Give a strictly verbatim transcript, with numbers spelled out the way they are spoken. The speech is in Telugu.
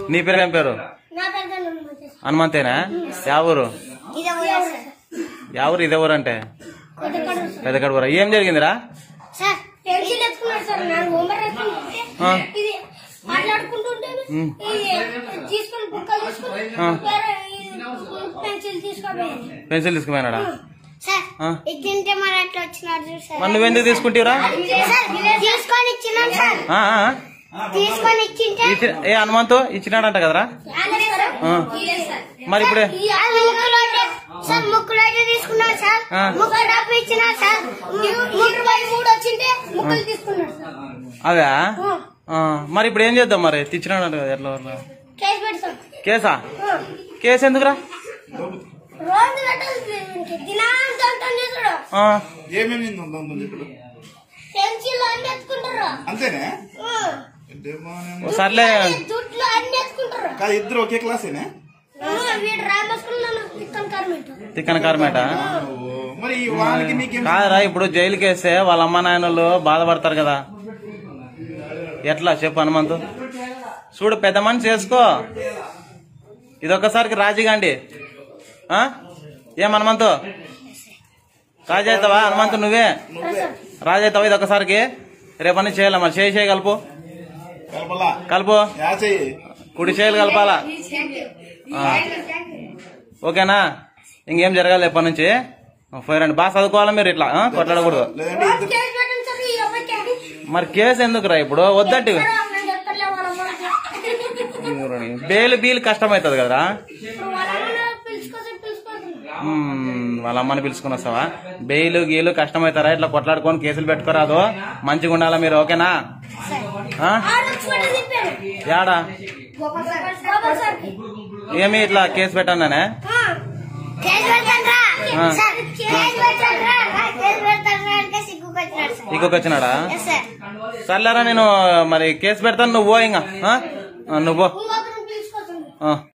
నీ పేరు ఏం పేరు? హనుమంతేనా? యావూరు యావూరు ఇదే ఊరు అంటే పెద్దకడూరా. ఏం జరిగిందిరా? పెన్సిల్ తీసుకుపోయినాడా? మరి నువ్వెందుకు తీసుకుంటావురా? ఏ హనుమంతు ఇచ్చినాడంట కదరా? మరి ఇప్పుడే అదే మరి ఇప్పుడు ఏం చేద్దాం? మరి తెచ్చినాడంట కదా, ఎట్లా కేసా? కేసు ఎందుకురా? సర్లే ఇద్దరు ఒకే క్లాసేనా? తిక్కన కార్మేట కాదురా. ఇప్పుడు జైలుకి వేస్తే వాళ్ళ అమ్మ నాయనలు బాధపడతారు కదా, ఎట్లా చెప్పు హనుమంతు? చూడు పెద్ద మనిషి చేసుకో, ఇదొక్కసారికి రాజీగాండి. ఏం హనుమంతు రాజీ అవుతావా? హనుమంతు నువ్వే రాజీ అవుతావా ఇదొక్కసారికి? రేపటి నుంచి చేయాల మరి, చేయి చేయి కలుపు కలుపు కుడి చేయాలి కలపాలా? ఓకేనా? ఇంకేం జరగాలి రేపటి నుంచి? పోయిరండి, బాగా చదువుకోవాలా మీరు, ఇట్లా కొట్లాడకూడదు. మరి కేసు ఎందుకురా ఇప్పుడు? వద్దంటే బేలు బీలు కష్టమవుతుంది కదరా. వాళ్ళ అమ్మని పిలుచుకుని వస్తావా? బెయిలు గీలు కష్టమవుతారా? ఇట్లా కొట్లాడుకొని కేసులు పెట్టుకోరాదు, మంచిగా ఉండాలా మీరు. ఓకేనా? యాడా ఏమి ఇట్లా కేసు పెట్టానే? ఇంకొకొచ్చినాడా? సర్లేరా, నేను మరి కేసు పెడతాను, నువ్వు ఇంకా నువ్వు